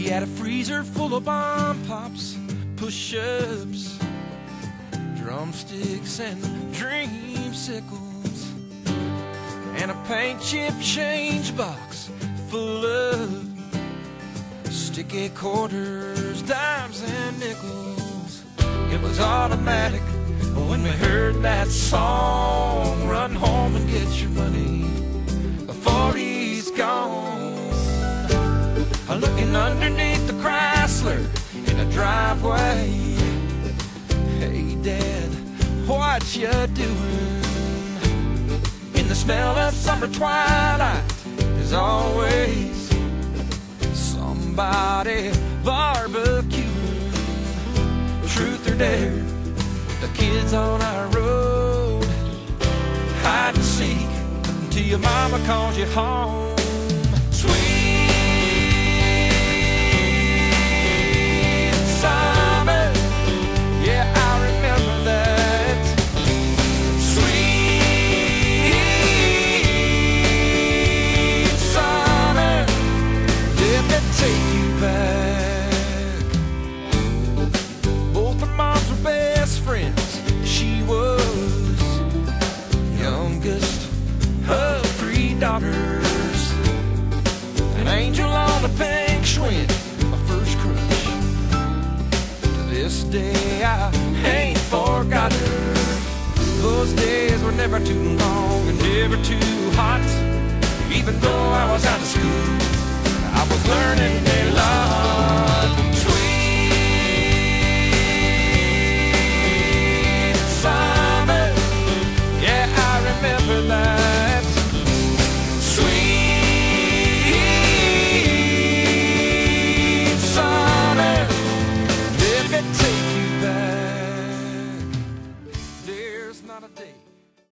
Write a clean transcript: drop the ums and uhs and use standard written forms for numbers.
had a freezer full of bomb pops, push-ups, drumsticks and dreamsicles, and a paint chip change box full of sticky quarters, dimes and nickels. It was automatic when we heard that song, run home and get your money before he's gone. Looking underneath the Chrysler in the driveway, hey Dad, what you doing? In the smell of summer twilight, there's always somebody barbecuing. Truth or dare, the kids on our road, hide and seek until your mama calls you home. Sweet summer, yeah, I remember that. Sweet summer, let me take you back. Both our moms were best friends. She was youngest of 3 daughters, an angel on a pink Schwinn, my first crush. To this day I ain't forgot her. Those days were never too long and never too hot. Even though I was out of school, I was learning a lot.